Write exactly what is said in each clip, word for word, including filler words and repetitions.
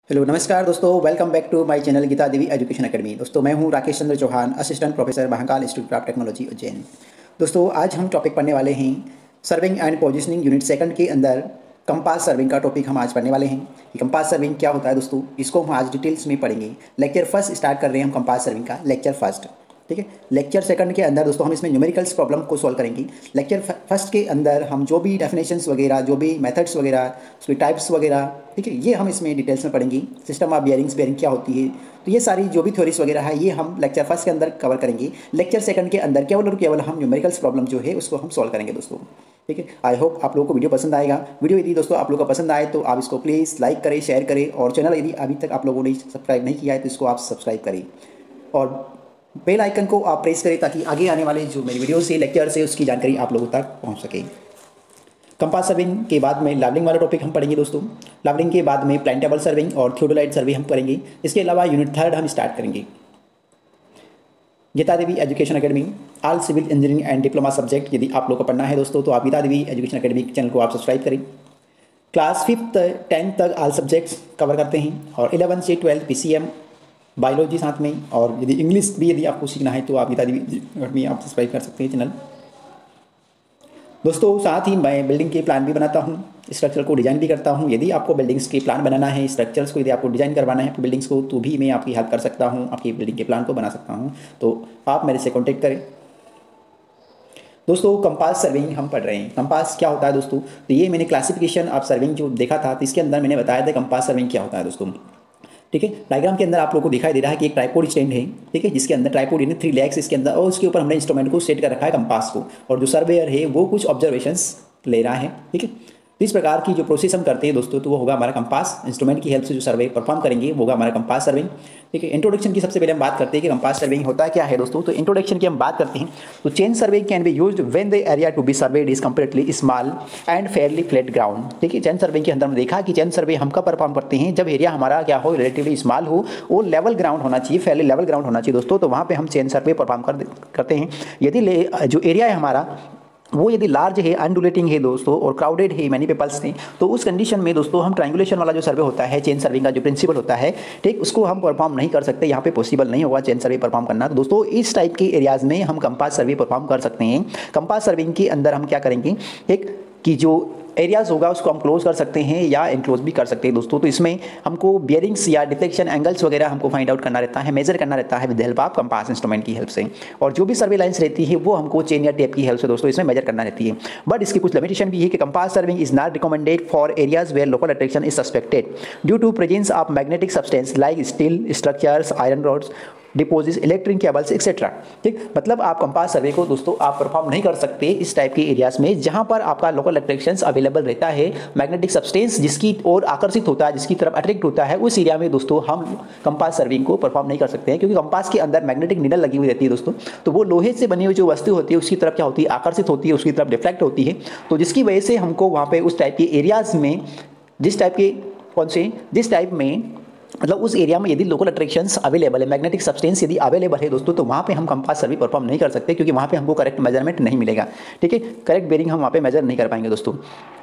Hello नमस्कार दोस्तों, welcome back to my channel Geeta Devi education academy. दोस्तों मैं हूं Rakesh Chandra Chauhan, assistant professor Mahakal institute of technology Ujjain. दोस्तों आज हम टॉपिक पढ़ने वाले हैं surveying and positioning unit second के अंदर कंपास सर्विंग का टॉपिक हम आज पढ़ने वाले हैं कि कंपास सर्विंग क्या होता है। दोस्तों इसको हम आज डिटेल्स में पढ़ेंगे। लेक्चर फर्स्ट स्टार्ट कर रहे हैं हम कंपास सर्विंग का, लेक्चर फर्स्ट। ठीक है, लेक्चर सेकंड के अंदर दोस्तों हम इसमें न्यूमेरिकल्स प्रॉब्लम को सॉल्व करेंगे। लेक्चर फर्स्ट के अंदर हम जो भी डेफिनेशंस वगैरह, जो भी मेथड्स वगैरह, उसके टाइप्स वगैरह, ठीक है, ये हम इसमें डिटेल्स में पढ़ेंगे। सिस्टम ऑफ बियरिंग्स, बियरिंग क्या होती है, तो ये सारी जो भी थ्योरीज वगैरह है ये हम लेक्चर फर्स्ट के अंदर कवर करेंगे। लेक्चर सेकंड के अंदर केवल और केवल हम न्यूमेरिकल्स प्रॉब्लम जो है उसको हम सॉल्व करेंगे दोस्तों। ठीक है, आई होप आप लोगों को वीडियो पसंद आएगा। वीडियो यदि दोस्तों आप लोगों को पसंद आए तो आप इसको प्लीज़ लाइक करें, शेयर करें, और चैनल यदि अभी तक आप लोगों ने सब्सक्राइब नहीं किया है तो इसको आप सब्सक्राइब करें और बेल आइकन को आप प्रेस करें ताकि आगे आने वाले जो मेरी वीडियो से, लेक्चर से, उसकी जानकारी आप लोगों तक पहुंच सके। कंपास सर्विंग के बाद में लावलिंग वाला टॉपिक हम पढ़ेंगे दोस्तों। लावलिंग के बाद में प्लांटेबल सर्विंग और थियोडोलाइट सर्वे हम करेंगे। इसके अलावा यूनिट थर्ड हम स्टार्ट करेंगे। Geeta Devi education academy all civil engineering and diploma subject यदि आप लोग को पढ़ना है दोस्तों तो आप Geeta Devi education academy channel को आप सब्सक्राइब करें। क्लास फिफ्थ टेंथ तक ऑल सब्जेक्ट्स कवर करते हैं और इलेवन से twelfth P C M biology साथ में, और यदि इंग्लिश भी यदि आपको सीखना है तो आप गीता देवी में आप सब्सक्राइब कर सकते हैं चैनल दोस्तों। साथ ही मैं बिल्डिंग के प्लान भी बनाता हूं, स्ट्रक्चर को डिज़ाइन भी करता हूं। यदि आपको बिल्डिंग्स के प्लान बनाना है, स्ट्रक्चर्स को यदि आपको डिज़ाइन करवाना है बिल्डिंग्स को, तो भी मैं आपकी हेल्प कर सकता हूं, आपकी बिल्डिंग के प्लान को बना सकता हूं, तो आप मेरे से कॉन्टेक्ट करें दोस्तों। कंपास सर्विंग हम पढ़ रहे हैं। कंपास क्या होता है दोस्तों, तो ये मैंने क्लासिफिकेशन ऑफ सर्विंग जो देखा था तो इसके अंदर मैंने बताया था कंपास सर्विंग क्या होता है दोस्तों। ठीक है, डायग्राम के अंदर आप लोगों को दिखाई दे रहा है कि एक ट्राइपॉड स्टैंड है, ठीक है, जिसके अंदर ट्राइपॉड यानी थ्री लेग्स इसके अंदर, और उसके ऊपर हमने इंस्ट्रूमेंट को सेट कर रखा है कंपास को, और जो सर्वेयर है वो कुछ ऑब्जर्वेशंस ले रहा है। ठीक है, तो इस प्रकार की जो प्रोसेस हम करते हैं दोस्तों तो वो होगा हमारा कंपास। इंस्ट्रूमेंट की हेल्प से जो सर्वे परफॉर्म करेंगे वो होगा हमारा कंपास सर्विंग। ठीक है, इंट्रोडक्शन की सबसे पहले हम बात करते हैं कि कंपास सर्विंग होता क्या है दोस्तों। तो इंट्रोडक्शन की हम बात करते हैं तो chain survey can be used when the area to be surveyed is completely small and fairly flat ground. ठीक है, चेन सर्वे के अंदर हमने देखा कि चेन सर्वे हम कब परफॉर्म करते हैं, जब एरिया हमारा क्या हो, रिलेटिवली स्मॉल हो, वो लेवल ग्राउंड होना चाहिए, फेयरली लेवल ग्राउंड होना चाहिए दोस्तों, तो वहाँ पर हम चेन सर्वे परफॉर्म कर करते हैं। यदि जो एरिया है हमारा वो यदि लार्ज है, अनडुलेटिंग है दोस्तों, और क्राउडेड है, मैनी पीपल्स हैं, तो उस कंडीशन में दोस्तों हम ट्रायंगुलेशन वाला जो सर्वे होता है, चेन सर्विंग का जो प्रिंसिपल होता है, ठीक, उसको हम परफॉर्म नहीं कर सकते। यहाँ पे पॉसिबल नहीं होगा चेन सर्वे परफॉर्म करना। तो दोस्तों इस टाइप के एरियाज में हम कंपास सर्वे परफॉर्म कर सकते हैं। कंपास सर्विंग के अंदर हम क्या करेंगे, एक कि जो एरियाज होगा उसको हम क्लोज कर सकते हैं या इनक्लोज भी कर सकते हैं दोस्तों। तो इसमें हमको बियरिंग्स या डिफ्लेक्शन एंगल्स वगैरह हमको फाइंड आउट करना रहता है, मेजर करना रहता है with help of compass instrument की हेल्प से, और जो भी सर्वे लाइन्स रहती है वो हमको चेन या टेप की हेल्प से दोस्तों इसमें मेजर करना रहती है। बट इसकी कुछ लिमिटेशन भी है कि compass surveying is not recommended for areas where local attraction is suspected due to presence of magnetic substance like steel structures, iron rods, deposit, electric cables etcetera. ठीक, मतलब आप कंपास सर्वे को दोस्तों आप परफॉर्म नहीं कर सकते इस टाइप के एरियाज में जहां पर आपका लोकल अट्रैक्शंस अवेलेबल रहता है, मैग्नेटिक सब्सटेंस जिसकी ओर आकर्षित होता है, जिसकी तरफ अट्रैक्ट होता है, उस एरिया में दोस्तों हम कंपास सर्विंग को परफॉर्म नहीं कर सकते हैं, क्योंकि कंपास के अंदर मैग्नेटिक नीडल लगी हुई रहती है दोस्तों। तो वो लोहे से बनी हुई जो वस्तु होती है उसकी तरफ क्या होती है, आकर्षित होती है, उसकी तरफ डिफ्लेक्ट होती है, तो जिसकी वजह से हमको वहाँ पे उस टाइप के एरियाज में, जिस टाइप के कौन से जिस टाइप में मतलब उस एरिया में यदि लोकल अट्रैक्शंस अवेलेबल है, मैग्नेटिक सब्सटेंस यदि अवेलेबल है दोस्तों, तो वहाँ पे हम कंपास सर्वे परफॉर्म नहीं कर सकते, क्योंकि वहाँ पे हमको करेक्ट मेजरमेंट नहीं मिलेगा। ठीक है, करेक्ट बेरिंग हम वहाँ पे मेजर नहीं कर पाएंगे दोस्तों।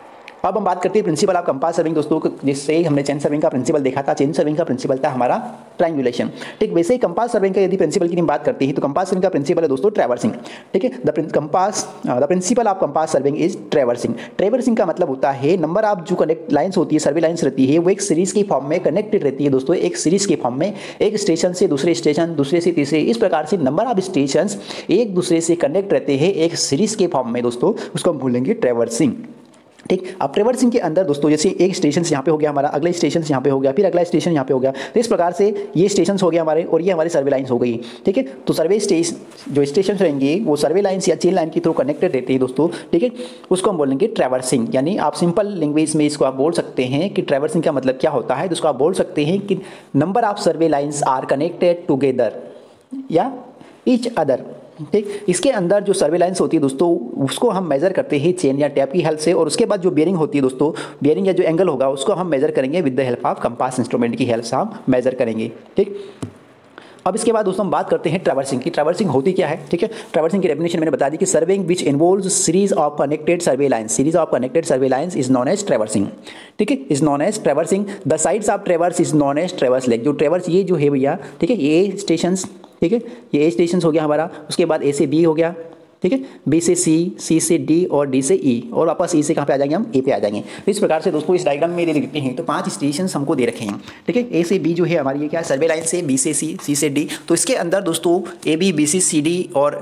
अब हम बात करते हैं प्रिंसिपल ऑफ कंपास सर्विंग दोस्तों, जिससे हमने चेन सर्विंग का प्रिंसिपल देखा था। चेन सर्विंग का प्रिंसिपल था हमारा ट्रायंगुलेशन। ठीक, वैसे ही कंपास सर्विंग का यदि प्रिंसिपल की बात करते हैं तो कंपास सर्विंग का प्रिंसिपल है दोस्तों ट्रैवर्सिंग। ठीक है, the compass the principle of compass surveying is traversing. Traversing का मतलब होता है नंबर ऑफ जो कनेक्ट लाइन्स होती है, सर्वे लाइन्स रहती है, वो एक सीरीज के फॉर्म में कनेक्टेड रहती है दोस्तों, एक सीरीज के फॉर्म में, एक स्टेशन से दूसरे स्टेशन, दूसरे से तीसरे, इस प्रकार से नंबर ऑफ स्टेशन एक दूसरे से कनेक्ट रहते हैं एक सीरीज के फॉर्म में दोस्तों, उसको हम बोलेंगे ट्रैवर्सिंग। ठीक, अब ट्रैवर्सिंग के अंदर दोस्तों जैसे एक स्टेशन यहाँ पे हो गया हमारा, अगला स्टेशन यहाँ पे हो गया, फिर अगला स्टेशन यहाँ पे हो गया, तो इस प्रकार से ये स्टेशन हो गया हमारे, और ये हमारे सर्वे लाइन्स हो गई। ठीक है, तो सर्वे स्टेशन जो स्टेशन रहेंगे वो सर्वे लाइन्स या चेन लाइन के थ्रू कनेक्टेड रहते हैं दोस्तों। ठीक है, उसको हम बोलेंगे ट्रैवर्सिंग, यानी आप सिंपल लैंग्वेज में इसको आप बोल सकते हैं कि ट्रैवर्सिंग का मतलब क्या होता है, तो उसको आप बोल सकते हैं कि number of survey lines are connected together या ईच अदर। ठीक, इसके अंदर जो सर्वे लाइन्स होती है दोस्तों उसको हम मेजर करते हैं चेन या टैप की हेल्प से, और उसके बाद जो बियरिंग होती है दोस्तों, बियरिंग या जो एंगल होगा उसको हम मेजर करेंगे with the help of compass instrument की हेल्प से हम मेजर करेंगे। ठीक, अब इसके बाद दोस्तों हम बात करते हैं ट्रैवर्सिंग की। ट्रैवर्सिंग होती क्या है, ठीक है। ट्रैवर्सिंग की डेफिनेशन मैंने बता दी कि surveying which involves series of connected survey lines, series of connected survey lines is known as traversing, ठीक है, is known as traversing. The sides of traverse is known as traverse leg. जो traverse ये जो है भैया, ठीक है, ये स्टेशन, ठीक है, ये ए स्टेशन हो गया हमारा, उसके बाद ए से बी हो गया, ठीक है, बी से सी, सी से डी और डी से ई, और वापस ई से कहाँ पे आ जाएंगे हम, ए पे आ जाएंगे। तो इस प्रकार से दोस्तों इस डायग्राम में दे रखे हैं तो पांच स्टेशन हमको दे रखे हैं, ठीक है। ए से बी जो है हमारी ये क्या है, सर्वे लाइन से, बी से सी, सी से डी। तो इसके अंदर दोस्तों A B, B C, C D और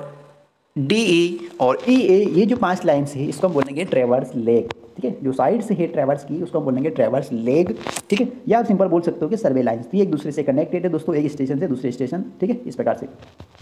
डी ई और ई ए, ये जो पांच लाइन्स है इसको हम बोलेंगे ट्रैवर्स लेग, ठीक है। जो साइड से है ट्रैवर्स की उसको हम बोलेंगे ट्रैवर्स लेग, ठीक है। या आप सिंपल बोल सकते हो कि सर्वे लाइन्स, तो एक दूसरे से कनेक्टेड है दोस्तों, एक स्टेशन से दूसरे स्टेशन, ठीक है, इस प्रकार से।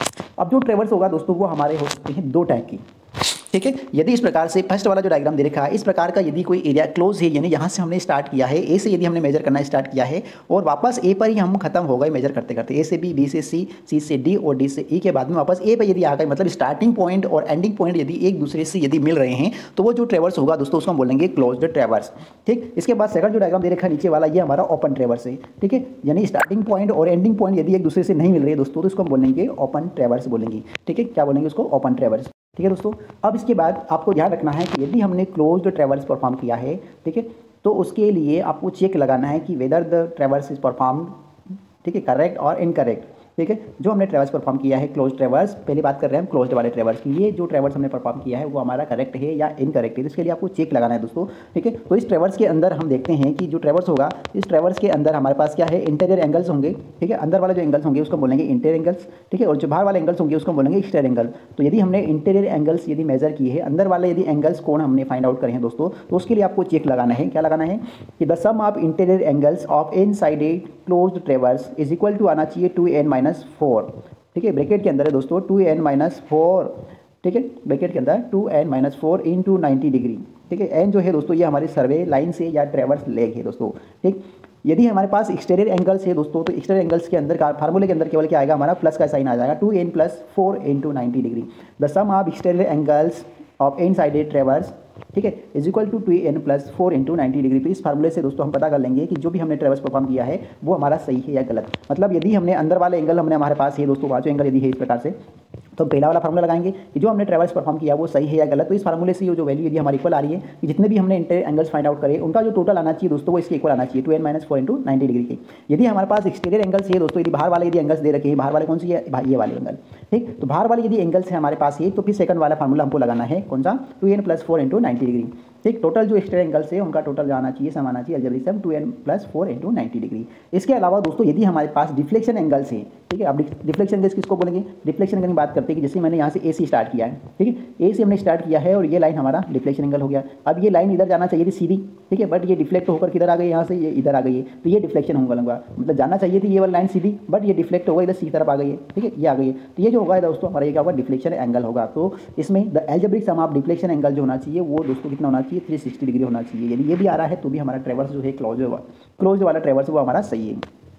अब जो ट्रैवर्स होगा दोस्तों वो हमारे हो सकते हैं दो टाइप की, ठीक है। यदि इस प्रकार से फर्स्ट वाला जो डायग्राम दे रखा है इस प्रकार का, यदि कोई एरिया क्लोज है, यानी यहाँ से हमने स्टार्ट किया है, ए से यदि हमने मेजर करना स्टार्ट किया है और वापस ए पर ही हम खत्म हो गए मेजर करते करते, ए से बी, बी से सी, सी से डी और डी से ई के बाद में वापस ए पर यदि आ गए, मतलब स्टार्टिंग पॉइंट और एंडिंग पॉइंट यदि एक दूसरे से यदि मिल रहे हैं तो वो जो ट्रैवर्स होगा दोस्तों उसको हम बोलेंगे क्लोज्ड ट्रैवर्स, ठीक। इसके बाद सेकंड जो डायग्राम दे रखा है नीचे वाला, ये हमारा ओपन ट्रैवर्स है, ठीक है। यानी स्टार्टिंग पॉइंट और एंडिंग पॉइंट यदि एक दूसरे से नहीं मिल रहे दोस्तों तो इसको हम बोलेंगे ओपन ट्रैवर्स बोलेंगे, ठीक है। क्या बोलेंगे उसको, ओपन ट्रैवर्स, ठीक है दोस्तों। अब इसके बाद आपको ध्यान रखना है कि यदि हमने क्लोज्ड ट्रैवर्स परफॉर्म किया है, ठीक है, तो उसके लिए आपको चेक लगाना है कि whether the traverse is performed, ठीक है, करेक्ट और इनकरेक्ट, ठीक है। जो हमने ट्रैवर्स परफॉर्म किया है क्लोज ट्रैवर्स, पहले बात कर रहे हैं हम क्लोज्ड वाले ट्रैवर्स की, ये जो ट्रैवर्स हमने परफॉर्म किया है वो हमारा करेक्ट है या इनकरेक्ट है, इसके लिए आपको चेक लगाना है दोस्तों, ठीक है। तो इस ट्रैवर्स के अंदर हम देखते हैं कि जो ट्रैवर्स होगा इस ट्रैवर्स के अंदर हमारे पास क्या है, इंटीरियर एंगल्स होंगे, ठीक है। अंदर वाले जो एंगल्स होंगे उसको बोलेंगे इंटीरियर एंगल्स, ठीक है, और जो बाहर वाले एंगल्स होंगे उसको बोलेंगे एक्सटीरियर एंगल। तो यदि हमने इंटीरियर एंगल्स यदि मेजर किए हैं, अंदर वाले यदि एंगल्स कोण हमने फाइंड आउट करे हैं दोस्तों, तो उसके लिए आपको चेक लगाना है, क्या लगाना है कि the sum of interior angles of n side a closed traverse is equal to आना चाहिए टू एन माइनस फोर, ठीक है। ब्रैकेट के अंदर है दोस्तों टू एन माइनस फोर, ठीक है, ब्रैकेट के अंदर two n minus four into ninety degree, ठीक है। एन जो है दोस्तों ये हमारी सर्वे लाइन से या ट्रैवर्स लेग है दोस्तों, ठीक। यदि हमारे पास एक्सटीरियर एंगल्स है दोस्तों तो एक्सटीरियर एंगल्स के अंदर का फार्मूले के अंदर केवल क्या आएगा, हमारा प्लस का साइन आ जाएगा, two n plus four into ninety degree. The sum of exterior angles of n sided traverse, ठीक है, is equal to two n plus four into ninety degree. तो इस फार्मूले से दोस्तों हम पता कर लेंगे कि जो भी हमने ट्रैवर्स परफॉर्म किया है वो हमारा सही है या गलत। मतलब यदि हमने अंदर वाले एंगल हमने हमारे पास है दोस्तों, पाँचों एंगल यदि है इस प्रकार से, तो पहला वाला फार्मूला लगाएंगे कि जो हमने ट्रैवर्स परफॉर्म किया वो सही है या गलत। तो इस फार्मूले से ये जो वैल्यू यदि हमारी इक्वल आ रही है कि जितने भी हमने इंटीरियर एंगल्स फाइंड आउट करे उनका जो टोटल आना चाहिए दोस्तों वो इसके इक्वल आना चाहिए, two n minus four into ninety degree के। यदि हमारे पास एक्सटीरियर एंगल्स है दोस्तों, यदि बाहर वाले यदि एंगल्स दे रखे हैं, बाहर वाले कौन सी है, ये वाले एंगल, ठीक। तो बाहर वाले यदि एंगल्स है हमारे पास ये, तो फिर सेकंड वाला फार्मूला हमको लगाना है कौन सा, two n plus four into ninety degree, ठीक। टोटल जो एक्सटीरियर एंगल्स है उनका टोटल जो आना चाहिए सम आना चाहिए algebraic sum two n plus four into ninety degree. इसके अलावा दोस्तों यदि हमारे पास डिफ्लेक्शन एंगल्स है, ठीक है। अब डिफ्लेक्शन एंगल्स किसको बोलेंगे, डिफ्लेक्शन एंगल की बात करते हैं कि जैसे मैंने यहाँ से ए से स्टार्ट किया है, ठीक है, ए से हमने स्टार्ट किया है और ये लाइन हमारा डिफ्लेक्शन एंगल हो गया। अब ये लाइन इधर जाना चाहिए थी सीधी, ठीक है, बट ये डिफ्लेक्ट होकर किधर आ गई, यहाँ से ये इधर आ गई है, तो ये डिफ्लेक्शन एंगल होगा। मतलब जाना चाहिए थी ये वाली लाइन सीधी, बट ये डिफ्लेक्ट होगा इधर सी तरफ आ गई है, ठीक है, ये आ गई है। तो ये जो होगा दोस्तों हमारा ये क्या होगा, डिफ्लेक्शन एंगल होगा। तो इसमें the algebraic sum of deflection angle जो होना चाहिए वो दोस्तों कितना होना चाहिए, थ्री सिक्सटी डिग्री होना चाहिए। यदि ये भी आ रहा है तो भी हमारा ट्रैवर्स जो है क्लोज क्लोज वाला ट्रैवर्स वो हमारा सही है।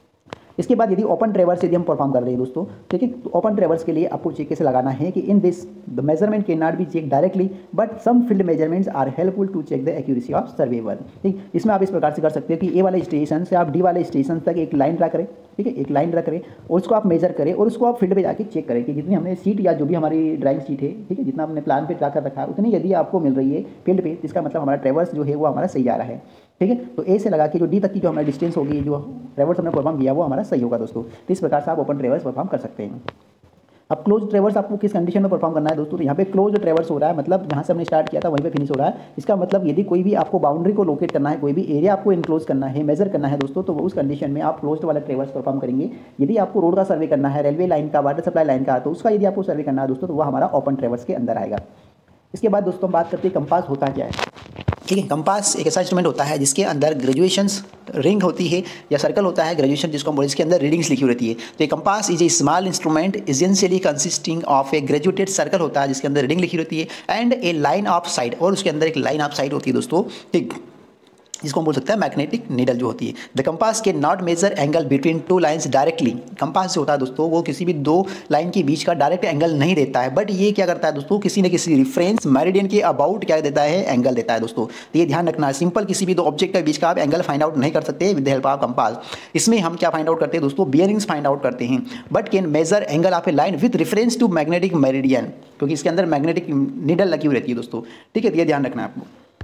इसके बाद यदि ओपन ट्रैवर्स यदि हम परफॉर्म कर रहे हैं दोस्तों, ठीक है, तो ओपन ट्रैवर्स के लिए आपको चेक कैसे लगाना है कि in this the measurement can not be check directly but some field measurements are helpful to check the accuracy of surveyor, ठीक। इसमें आप इस प्रकार से कर सकते हो कि ए वाले स्टेशन से आप डी वाले स्टेशन तक एक लाइन ड्रा करें, ठीक है, एक लाइन ड्रा करें और उसको आप मेजर करें और उसको आप फील्ड पे जाके चेक करें कि जितनी हमने सीट या जो भी हमारी ड्राइंग सीट है, ठीक है, जितना हमने प्लान पे ड्रा कर रखा है उतनी यदि आपको मिल रही है फील्ड पे, इसका मतलब हमारा ट्रैवर्स जो है वो हमारा सही आ रहा है, ठीक है। तो ए से लगा के जो डी तक की जो हमारा डिस्टेंस होगी, जो ट्रैवर्स हमने परफॉर्म किया वो हमारा सही होगा दोस्तों। तो इस प्रकार से आप ओपन ट्रैवर्स परफॉर्म कर सकते हैं। अब क्लोज ट्रैवर्स आपको किस कंडीशन में परफॉर्म करना है दोस्तों, तो यहाँ पे क्लोज ट्रैवर्स हो रहा है, मतलब जहाँ से हमने स्टार्ट किया था वहीं पे फिनिश हो रहा है। इसका मतलब यदि कोई भी आपको बाउंड्री को लोकेट करना है, कोई भी एरिया आपको इनक्लोज करना है, मेजर करना है दोस्तों, तो उस कंडीशन में आप क्लोज्ड वाला ट्रैवर्स परफॉर्म करेंगे। यदि आपको रोड का सर्वे करना है, रेलवे लाइन का, वाटर सप्लाई लाइन का, तो उसका यदि आपको सर्वे करना है दोस्तों तो वह हमारा ओपन ट्रैवर्स के अंदर आएगा। इसके बाद दोस्तों हम बात करते हैं कंपास होता क्या है, ठीक है। कंपास एक ऐसा इंस्ट्रूमेंट होता है जिसके अंदर ग्रेजुएशंस रिंग होती है या सर्कल होता है, ग्रेजुएशन जिसको हम बोलते हैं, इसके अंदर रीडिंग्स लिखी रहती है। तो ये compass is a small instrument essentially consisting of a graduated circle होता है जिसके अंदर रीडिंग लिखी रहती है and a line of sight, और उसके अंदर एक लाइन ऑफ साइड होती है दोस्तों, ठीक। जिसको हम बोल सकते हैं मैग्नेटिक नीडल जो होती है। The compass can not measure angle between two lines directly. Compass जो होता है दोस्तों वो किसी भी दो लाइन के बीच का डायरेक्ट एंगल नहीं देता है, बट ये क्या करता है दोस्तों, किसी न किसी रेफरेंस मेरिडियन के अबाउट क्या देता है, एंगल देता है दोस्तों। तो ये ध्यान रखना है, सिंपल किसी भी दो ऑब्जेक्ट के बीच का आप एंगल फाइंड आउट नहीं कर सकते with the help of compass. इसमें हम क्या फाइंड आउट करते हैं दोस्तों, बियरिंग्स फाइंड आउट करते हैं, but can measure angle of a line with reference to magnetic meridian, क्योंकि इसके अंदर मैग्नेटिक नीडल लगी हुई रहती है दोस्तों। ठीक है, तो ये ध्यान रखना है आपको।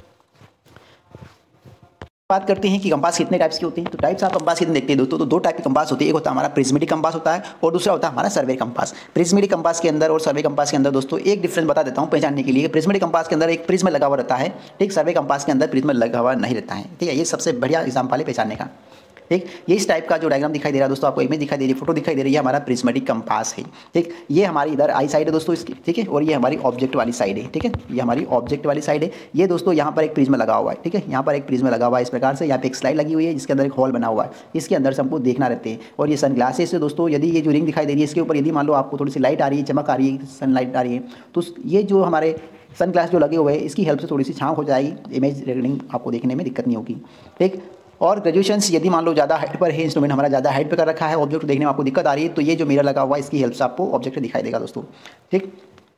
बात करते हैं कि कंपास कितने टाइप्स के होते हैं, तो टाइप्स आप कंपास कितने देखते हैं दोस्तों, तो दो टाइप के कंपास होते हैं। एक होता है हमारा प्रिज्मेटिक कंपास होता है और दूसरा होता है हमारा सर्वे कंपास। प्रिज्मेटिक कंपास के अंदर और सर्वे कंपास के अंदर दोस्तों एक डिफरेंस बता देता हूं पहचानने के लिए। प्रिज्मेटिक कंपास के अंदर एक प्रिज्म लगा हुआ रहता है, ठीक, सर्वे कंपास के अंदर प्रिज्म लगा हुआ नहीं रहता है। ठीक है, ये सबसे बढ़िया एग्जाम्पल है पहचानने का। ठीक, ये इस टाइप का जो डायग्राम दिखाई दे रहा है दोस्तों, आपको इमेज दिखाई दे रही है, फोटो दिखाई दे रही है, हमारा प्रिज्मेटिक कंपास है। ठीक, ये हमारी इधर आई साइड है दोस्तों इसकी, ठीक है, और ये हमारी ऑब्जेक्ट वाली साइड है। ठीक है, ये हमारी ऑब्जेक्ट वाली साइड है। ये दोस्तों यहाँ पर एक प्रिज्म लगा हुआ है, ठीक है, यहाँ पर एक प्रिज्म लगा हुआ है इस प्रकार से। यहाँ पे एक स्लाइड लगी हुई है जिसके अंदर एक होल बना हुआ है, इसके अंदर से हमको देखना रहते हैं। और ये सन ग्लासेस से दोस्तों, यदि ये जो रिंग दिखाई दे रही है इसके ऊपर यदि मान लो आपको थोड़ी सी लाइट आ रही है, चमक आ रही है, सनलाइट आ रही है, तो ये जो हमारे सन ग्लास जो लगे हुए हैं इसकी हेल्प से थोड़ी सी छाँव हो जाएगी, इमेज रिकॉर्डिंग आपको देखने में दिक्कत नहीं होगी। ठीक, और ग्रेजुएशंस यदि मान लो ज़्यादा हाइट पर है, इंस्ट्रूमेंट हमारा ज़्यादा हाइट पे कर रखा है, ऑब्जेक्ट देखने में आपको दिक्कत आ रही है, तो ये जो मिरर लगा हुआ है इसकी हेल्प से आपको ऑब्जेक्ट दिखाई देगा दोस्तों। ठीक,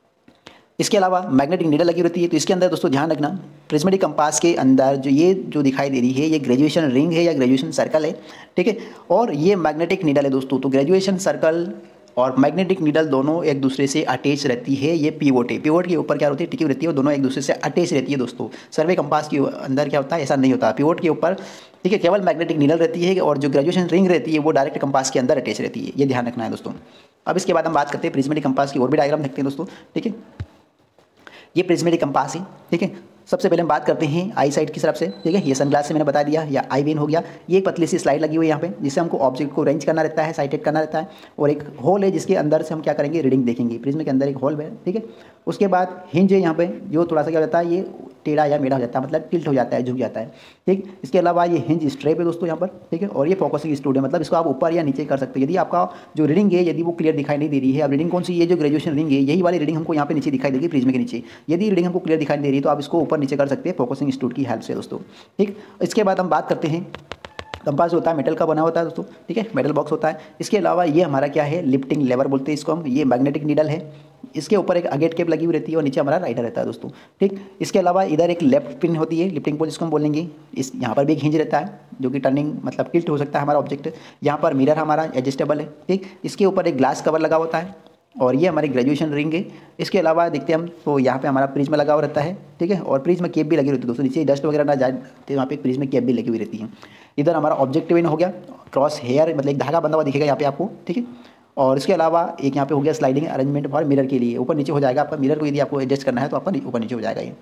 इसके अलावा मैग्नेटिक नीडल लगी रहती है, तो इसके अंदर दोस्तों ध्यान रखना, प्रिज्मेटिक कंपास के अंदर जो ये जो दिखाई दे रही है ये ग्रेजुएशन रिंग है या ग्रेजुएशन सर्कल है। ठीक है, और ये मैग्नेटिक नीडल है दोस्तों। तो ग्रेजुएशन सर्कल और मैग्नेटिक नीडल दोनों एक दूसरे से अटैच रहती है। ये पिवोट है, पिवोट के ऊपर क्या होती है, टिकी रहती है, और दोनों एक दूसरे से अटैच रहती है दोस्तों। सर्वे कंपास के अंदर क्या होता है, ऐसा नहीं होता, पिवोट के ऊपर ठीक है केवल मैग्नेटिक नीडल रहती है, और जो ग्रेजुएशन रिंग रहती है वो डायरेक्ट कंपास के अंदर अटैच रहती है। ये ध्यान रखना है दोस्तों। अब इसके बाद हम बात करते हैं प्रिज्मेटिक कंपास की, और भी डायग्राम देखते हैं दोस्तों। ठीक है, ये प्रिज्मेटिक कंपास है। ठीक है, सबसे पहले हम बात करते हैं आई साइड की तरफ से। ठीक है, ये सनग्लास से मैंने बता दिया, या आई वेन हो गया। ये एक पतली सी स्लाइड लगी हुई है यहाँ पे, जिससे हमको ऑब्जेक्ट को रेंज करना रहता है, साइटेड करना रहता है, और एक होल है जिसके अंदर से हम क्या करेंगे, रीडिंग देखेंगे। प्रिज्म के अंदर एक होल है। ठीक है, उसके बाद हिंज है यहाँ पे, जो थोड़ा सा क्या होता है, ये टेढ़ा या मेढ़ा हो जाता है, मतलब टिल्ट हो जाता है, झुक जाता है। ठीक, इसके अलावा ये हिंज स्ट्रेप है दोस्तों यहाँ पर। ठीक है, और ये फोकसिंग स्टूड है, मतलब इसको आप ऊपर या नीचे कर सकते हैं। यदि आपका जो रीडिंग है यदि वो क्लियर दिखाई नहीं दे रही है, अब रीडिंग कौन सी, ये जो ग्रेजुएशन रिंग है यही वाली रीडिंग हमको यहाँ पे नीचे दिखाई देगी प्रिज्म के नीचे। यदि रीडिंग हमको क्लियर दिखाई दे रही है तो आप इसको ऊपर नीचे कर सकते हैं फोकसिंग स्टूड की हेल्प से दोस्तों। ठीक, इसके बाद हम बात करते हैं कंपास होता है मेटल का बना होता है दोस्तों। ठीक है, मेटल बॉक्स होता है। इसके अलावा ये हमारा क्या है, लिफ्टिंग लेवर बोलते हैं इसको हम। ये मैग्नेटिक नीडल है, इसके ऊपर एक अगेट केप लगी हुई रहती है और नीचे हमारा राइडर रहता है दोस्तों। ठीक, इसके अलावा इधर एक लेफ्ट पिन होती है, लिफ्टिंग पोल जिसको हम बोलेंगे। इस यहाँ पर भी एक हिंज रहता है जो कि टर्निंग मतलब टिल्ट हो सकता है हमारा ऑब्जेक्ट। यहाँ पर मिरर हमारा एडजस्टेबल है। ठीक, इसके ऊपर एक ग्लास कवर लगा होता है, और ये हमारी ग्रेजुएशन रिंग है। इसके अलावा देखते हैं हम, तो यहाँ पे हमारा प्रिज्म लगा हुआ रहता है। ठीक है, और प्रिज्म कैप भी लगी रहती है दोस्तों, नीचे डस्ट वगैरह ना जाए तो वहाँ पे प्रिज्म कैप भी लगी हुई रहती है। इधर हमारा ऑब्जेक्ट वेन हो गया, क्रॉस हेयर मतलब एक धागा बंधा हुआ दिखेगा यहाँ पे आपको। ठीक है, और इसके अलावा एक यहाँ पे हो गया स्लाइडिंग अरेंजमेंट फॉर मिरर के लिए, ऊपर नीचे हो जाएगा आपका मिरर को, यदि आपको एडजस्ट करना है तो आपका ऊपर नीचे हो जाएगा। ये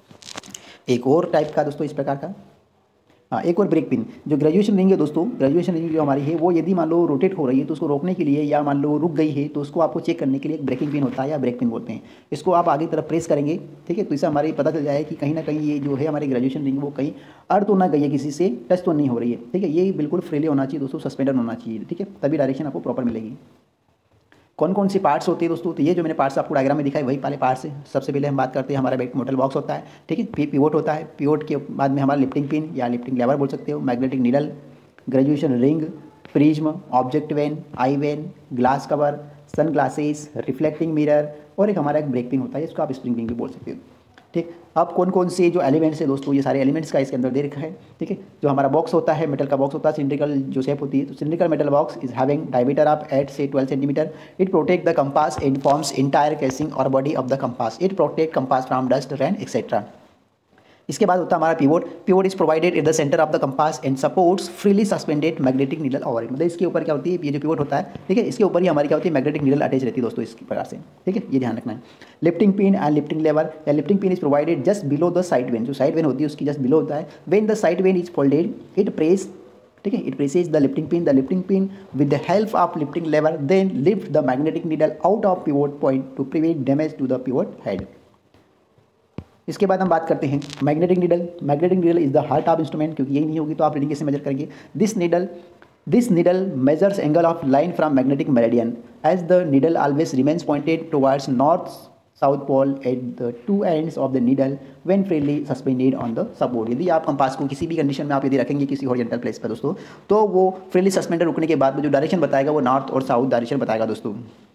एक और टाइप का दोस्तों इस प्रकार का। हाँ, एक और ब्रेक पिन, जो ग्रेजुएशन रिंग है दोस्तों, ग्रेजुएशन रिंग जो हमारी है वो यदि मान लो रोटेट हो रही है तो उसको रोकने के लिए, या मान लो रुक गई है तो उसको आपको चेक करने के लिए एक ब्रेकिंग पिन होता है या ब्रेक पिन बोलते हैं। इसको आप आगे तरफ प्रेस करेंगे, ठीक है, तो इससे हमारी पता चल जाए कि कहीं ना कहीं ये जो है हमारी ग्रेजुएशन रिंग वो कहीं अड़ तो ना गई है, किसी से टच तो नहीं हो रही है। ठीक है, ये बिल्कुल फ्रीली होना चाहिए दोस्तों, सस्पेंडेड होना चाहिए। ठीक है, तभी डायरेक्शन आपको प्रॉपर मिलेगी। कौन कौन सी पार्ट्स होती है दोस्तों, तो ये जो मैंने पार्ट्स आपको डायग्राम में दिखाई वही पहले पार्ट्स है। सबसे पहले हम बात करते हैं हमारा बैक मेटल बॉक्स होता है। ठीक है, फिर पिवोट होता है, पिवोट के बाद में हमारा लिफ्टिंग पिन या लिफ्टिंग लेवर बोल सकते हो, magnetic needle, graduation ring, prism, object vane, eye vane, glass cover, sun glasses, reflecting mirror, और एक हमारा एक ब्रेक पिन होता है, इसको आप स्प्रिंग पिन भी बोल सकते हो। ठीक, अब कौन कौन से जो एलिमेंट्स है दोस्तों, ये सारे एलिमेंट्स का इसके अंदर दे रखा है। ठीक है, जो हमारा बॉक्स होता है मेटल का बॉक्स होता है, सिलिंड्रिकल जो शेप होती है, तो cylindrical metal box is having diameter of eight से twelve centimetre. It protect the compass and forms entire casing और body of the compass. It protect compass from dust, rain etcetera. इसके बाद होता है हमारा pivot. Pivot is provided at the centre of the compass and supports freely suspended magnetic needle over it. मतलब इसके ऊपर क्या होती है, ये जो पिवोट होता है, ठीक है, इसके ऊपर ही हमारी क्या होती है, मैग्नेटिक नीडल अटैच रहती है दोस्तों इस प्रकार से। ठीक है, ये ध्यान रखना है। Lifting pin and lifting lever, या lifting pin is provided just below the side vane. जो साइड वेन होती है उसकी जस्ट बिलो होता है। When the side vane is folded it press, ठीक है, it presses the lifting pin the lifting pin with the help of lifting lever, then lift the magnetic needle out of pivot point to prevent damage to the pivot head. इसके बाद हम बात करते हैं magnetic needle. Magnetic needle is the heart of instrument, क्योंकि यही नहीं होगी तो आप रीडिंग कैसे मेजर करेंगे। This needle this needle measures angle of line from magnetic meridian as the needle always remains pointed towards north south pole at the two ends of the needle when freely suspended on the support. यदि आप compass को किसी भी condition में आप यदि रखेंगे किसी हॉरिजॉन्टल प्लेस पर दोस्तों, तो वो फ्रीली सस्पेंडेड रुकने के बाद जो डायरेक्शन बताएगा वो नॉर्थ और साउथ डायरेक्शन बताएगा दोस्तों।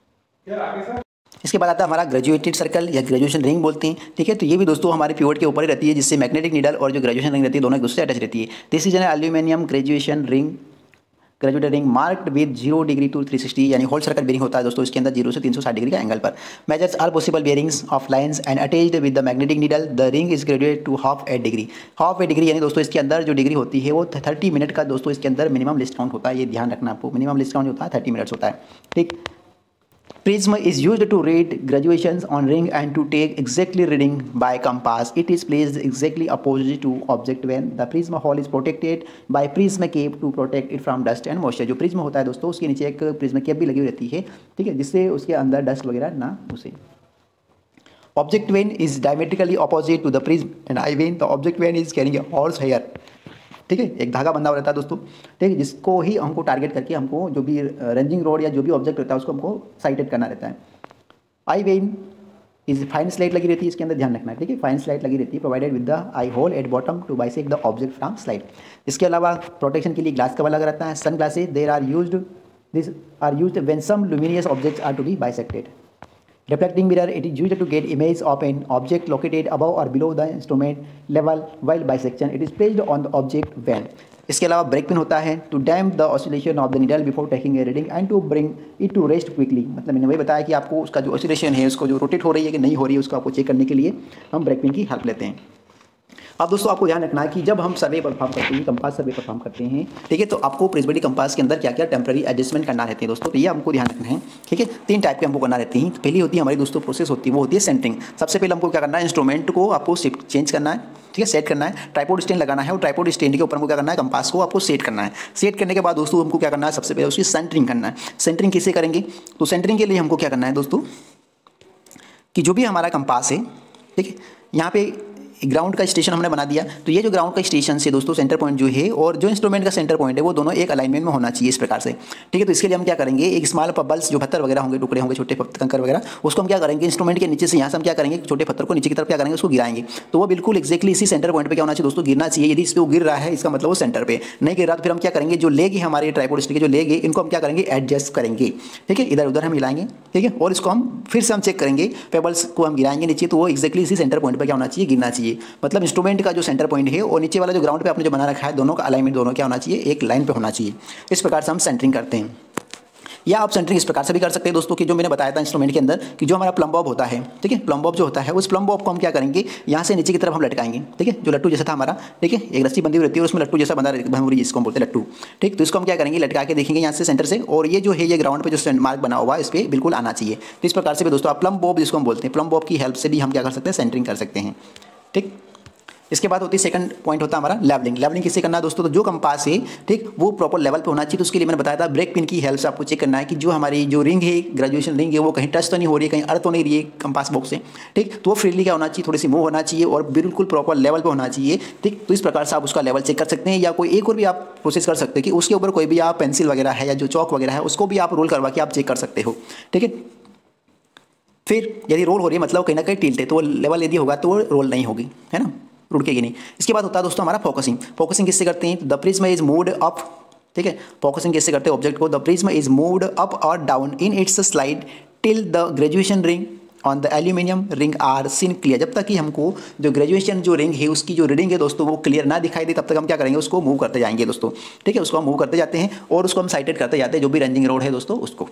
इसके बाद आता है हमारा ग्रेजुएटेड सर्कल या ग्रेजुएशन रिंग बोलते हैं, ठीक है। तो ये भी दोस्तों हमारे पिवट के ऊपर ही रहती है, जिससे मैग्नेटिक नीडल और जो ग्रेजुएशन रिंग रहती है दोनों एक दूसरे से अटैच रहती है। This is an aluminium graduation ring graduated ring marked with zero degree to three sixty, यानी होल सर्कल बेरिंग होता है दोस्तों इसके अंदर जीरो से तीन सौ साठ डिग्री का एंगल पर। Measures are possible bearings of lines and attached with the magnetic needle. The ring is graduated to half at degree. Half at degree यानी दोस्तों इसके अंदर जो डिग्री होती है वो थर्टी मिनट का दोस्तों इसके अंदर मिनिमम लिस्ट काउंट होता है, ये ध्यान रखना आपको। मिनिमम लिस्ट काउंट होता है थर्टी मिनट्स होता है, ठीक। Prism is used to read graduations on ring and to take exactly reading by compass. It is placed exactly opposite to object when the prism hole is protected by prism cape to protect it from dust and moisture. जो prism होता है दोस्तों उसके नीचे एक prism cape भी लगी हुई रहती है, ठीक है, जिससे उसके अंदर डस्ट वगैरह ना घुसे। Object vein is diametrically opposite to the prism and eye vein. The object vein is carrying a horse hair, ठीक है, एक धागा बंधा हुआ रहता है दोस्तों, ठीक है, जिसको ही हमको टारगेट करके हमको जो भी रेंजिंग रोड या जो भी ऑब्जेक्ट रहता है उसको हमको साइटेड करना रहता है। Eye vane is fine slit लगी रहती है इसके अंदर, ध्यान रखना है, ठीक है, फाइन स्लाइट लगी रहती है provided with the eye hole at bottom to bisect the object from slide. इसके अलावा प्रोटेक्शन के लिए ग्लास कवर लगा रहता है। Sun glasses there are used this are used when some luminous objects are to be bisected. Reflecting mirror, it is used to get image of an object located above or below the instrument level while bisection. It is placed on the object when. इसके अलावा break pin होता है to damp the oscillation of the needle before taking a reading and to bring it to rest quickly. मतलब मैंने वही बताया कि आपको उसका जो ऑसिलेशन है उसको जो रोटेट हो रही है कि नहीं हो रही है उसको आपको चेक करने के लिए हम ब्रेक पिन की हेल्प लेते हैं। अब दोस्तों आपको ध्यान रखना है कि जब हम सर्वे परफॉर्म करते हैं, कंपास सर्वे परफॉर्म करते हैं, ठीक है, तो आपको प्रिज्मेटिक कंपास के अंदर क्या क्या टेम्पररी एडजस्टमेंट करना रहते हैं दोस्तों, तो ये हमको ध्यान रखना है, ठीक है। तीन टाइप के हमको करना रहती हैं। पहली होती है हमारी दोस्तों प्रोसेस होती है वो होती है सेंटरिंग। सबसे पहले हमको क्या करना है, इंस्ट्रूमेंट को आपको शिफ्ट चेंज करना है, ठीक है, सेट करना है, ट्राइपॉड स्टैंड लगाना है और ट्राइपॉड स्टैंड के ऊपर हमको क्या करना है, कंपास को आपको सेट करना है। सेट करने के बाद दोस्तों हमको क्या करना है, सबसे पहले उसकी सेंटरिंग करना है। सेंटरिंग किससे करेंगे, तो सेंटरिंग के लिए हमको क्या करना है दोस्तों कि जो भी हमारा कंपास है, ठीक है, यहाँ पे ग्राउंड का स्टेशन हमने बना दिया, तो ये जो ग्राउंड का स्टेशन से दोस्तों सेंटर पॉइंट जो है और जो इंस्ट्रूमेंट का सेंटर पॉइंट है वो दोनों एक अलाइनमेंट में होना चाहिए इस प्रकार से, ठीक है। तो इसके लिए हम क्या करेंगे, एक स्मॉल पबल्स जो पत्थर वगैरह होंगे, टुकड़े होंगे, छोटे कंकर वगैरह, उसको हम क्या करेंगे इंस्ट्रूमेंट के नीचे से यहाँ से हम क्या करेंगे छोटे पत्थर को नीचे की तरफ क्या करेंगे उसको गिराएंगे, तो वो बिल्कुल एक्जैक्टली इसी सेंटर पॉइंट पर क्या होना चाहिए दोस्तों, गिरना चाहिए। यदि इस पर वो गिर रहा है इसका मतलब वो सेंटर पे नहीं गिर रहा, तो फिर हम क्या करेंगे जो लेग है हमारे ट्राइपॉड स्टिक के जो लेग है इनको हम क्या करेंगे एडजस्ट करेंगे, ठीक है, इधर उधर हम हिलाएंगे, ठीक है, और इसको हम फिर से हम चेक करेंगे, पेबल्स को हम गिराएंगे नीचे, तो वो एक्जैक्टली इसी सेंटर पॉइंट पर क्या होना चाहिए, गिरना चाहिए। मतलब इंस्ट्रूमेंट का जो सेंटर पॉइंट है और नीचे वाला जो ग्राउंड पे आपने जो बना रखा है दोनों का अलाइनमेंट दोनों क्या होना चाहिए, एक लाइन पे होना चाहिए। इस प्रकार से हम सेंटरिंग करते हैं। या आप सेंटरिंग इस प्रकार से भी कर सकते हैं दोस्तों कि जो मैंने बताया था इंस्ट्रूमेंट के अंदर कि जो हमारा प्लम बॉब होता है, ठीक है, प्लम बॉब जो होता है उस प्लम बॉब को हम क्या करेंगे यहाँ से नीचे की तरफ हम लटकाएंगे, ठीक है, जो लट्टू जैसा था हमारा, ठीक है, एक रस्सी बंधी हुई रहती है और उसमें लट्टू जैसा बंधा भंवरी जिसको हम बोलते हैं लट्टू, ठीक। तो इसको हम क्या करेंगे लटका के देखेंगे यहाँ से सेंटर से, और ये जो है ये ग्राउंड पे जो मार्क बना हुआ है इस पर बिल्कुल आना चाहिए। तो इस प्रकार से भी दोस्तों आप प्लम बॉब जिसको हम बोलते हैं, प्लम बॉब की हेल्प से भी हम क्या कर सकते हैं, सेंटरिंग कर सकते हैं, ठीक। इसके बाद होती है सेकंड पॉइंट होता है हमारा लेवलिंग। लेवलिंग किससे करना है दोस्तों, तो जो कंपास है, ठीक, वो प्रॉपर लेवल पे होना चाहिए। तो उसके लिए मैंने बताया था ब्रेक पिन की हेल्प से आपको चेक करना है कि जो हमारी जो रिंग है, ग्रेजुएशन रिंग है, वो कहीं टच तो नहीं हो रही है, कहीं अर्थ तो नहीं रही है कंपास बॉक्स से, ठीक। तो वो फ्रीली क्या होना चाहिए, थोड़ी सी मूव होना चाहिए और बिल्कुल प्रॉपर लेवल पर होना चाहिए, ठीक। तो इस प्रकार से आप उसका लेवल चेक कर सकते हैं। या कोई एक और भी आप प्रोसेस कर सकते हैं कि उसके ऊपर कोई भी आप पेंसिल वगैरह है या जो चौक वगैरह है उसको भी आप रोल करवा के आप चेक कर सकते हो, ठीक है। फिर यदि रोल हो रही है मतलब कहीं ना कहीं टिल्ट है, तो वो लेवल यदि होगा तो वो रोल नहीं होगी, है ना, रुकेगी नहीं। इसके बाद होता है दोस्तों हमारा फोकसिंग। फोकसिंग किससे करते हैं, the prism is moved up, ठीक है। फोकसिंग किससे करते हैं ऑब्जेक्ट को, the prism is moved up और down in its slide till the graduation ring on the aluminium ring are seen clear. जब तक कि हमको जो ग्रेजुएशन जो रिंग है उसकी जो रीडिंग है दोस्तों वो क्लियर ना दिखाई दे तब तक हम क्या करेंगे, उसको मूव करते जाएंगे दोस्तों, ठीक है। उसको हम मूव करते जाते हैं और उसको हम साइटेड करते जाते हैं जो भी रेंजिंग रोड है दोस्तों उसको,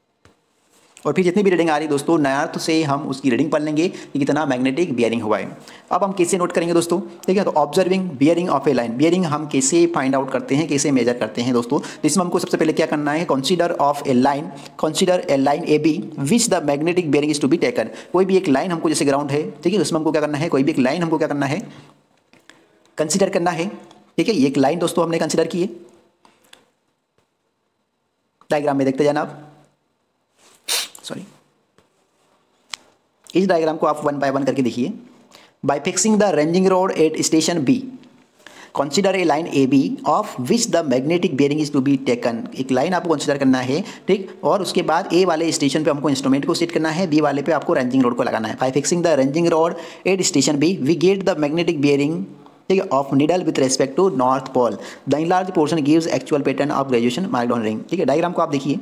और फिर जितनी भी रीडिंग आ रही है दोस्तों नॉर्थ से हम उसकी रीडिंग पढ़ लेंगे कि कितना मैग्नेटिक बियरिंग हुआ है। अब हम कैसे नोट करेंगे दोस्तों, ठीक है, तो observing bearing of a line. Bearing हम कैसे फाइंड आउट करते हैं, कैसे मेजर करते हैं दोस्तों, तो इसमें हमको सबसे पहले क्या करना है, consider of a line, consider a line A B which the magnetic bearing is to be taken. कोई भी एक लाइन हमको जैसे ग्राउंड है, ठीक है, उसमें हमको क्या करना है, कोई भी एक लाइन हमको क्या करना है, कंसीडर करना है, ठीक है। ये एक लाइन दोस्तों हमने कंसीडर की है, डायग्राम में देखते जाना आप, सॉरी इस डायग्राम को आप वन बाय वन करके देखिए। By fixing the ranging rod at station B, consider a line A B of which the magnetic bearing is to be taken. एक लाइन आपको कंसीडर करना है, ठीक, और उसके बाद ए वाले स्टेशन पे हमको इंस्ट्रूमेंट को सेट करना है, बी वाले पे आपको रेंजिंग रोड को लगाना है। By fixing the ranging rod at station B we get the magnetic bearing, ठीक है, of needle with respect to north pole. The enlarge portion gives actual pattern of graduation marked on ring. ठीक है, diagram को आप देखिए,